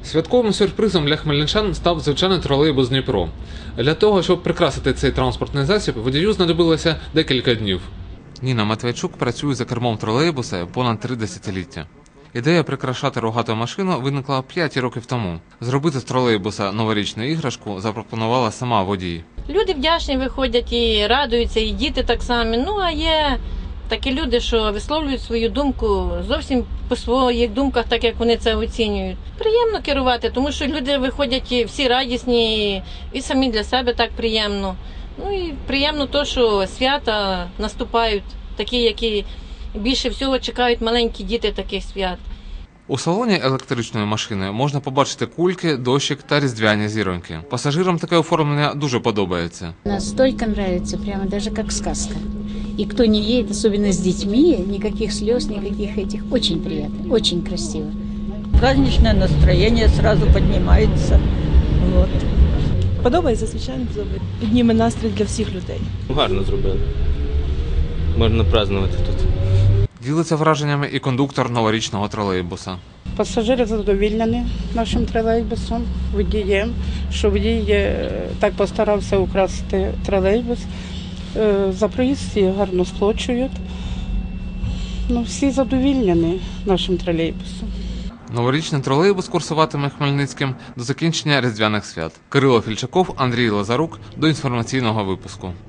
Святковим сюрпризом для хмельничан став звичайний тролейбус «Дніпро». Для того, щоб прикрасити цей транспортний засіб, водію знадобилося декілька днів. Ніна Матвійчук працює за кермом тролейбуса понад 3 десятиліття. Ідея прикрашати рогату машину виникла 5 років тому. Зробити з тролейбуса новорічну іграшку запропонувала сама водій. Люди вдячні виходять і радуються, і діти так само. Ну, а є такі люди, що висловлюють свою думку зовсім по своїх думках, так як вони це оцінюють. Приємно керувати, тому що люди виходять всі радісні і самі для себе так приємно. Ну і приємно те, що свята наступають, такі, які більше всього чекають маленькі діти таких свят. У салоні електричної машини можна побачити кульки, дощик та різдвяні зіроньки. Пасажирам таке оформлення дуже подобається. Настолько нравится, прямо даже как сказка. И кто не едет, особенно с детьми, никаких слез, никаких этих. Очень приятно, очень красиво. Праздничное настроение сразу поднимается. Вот. Подобається, звичайно, подобається. Підніме настрій для всіх людей. Гарно зробили. Можна празднувати тут. Ділиться враженнями і кондуктор новорічного тролейбуса. Пасажири задоволені нашим тролейбусом, водієм, що водій так постарався украсити тролейбус. За проїзд всі гарно сплачують. Ну, всі задоволені нашим тролейбусом. Новорічний тролейбус курсуватиме Хмельницьким до закінчення різдвяних свят. Кирило Фільчаков, Андрій Лазарук. До інформаційного випуску.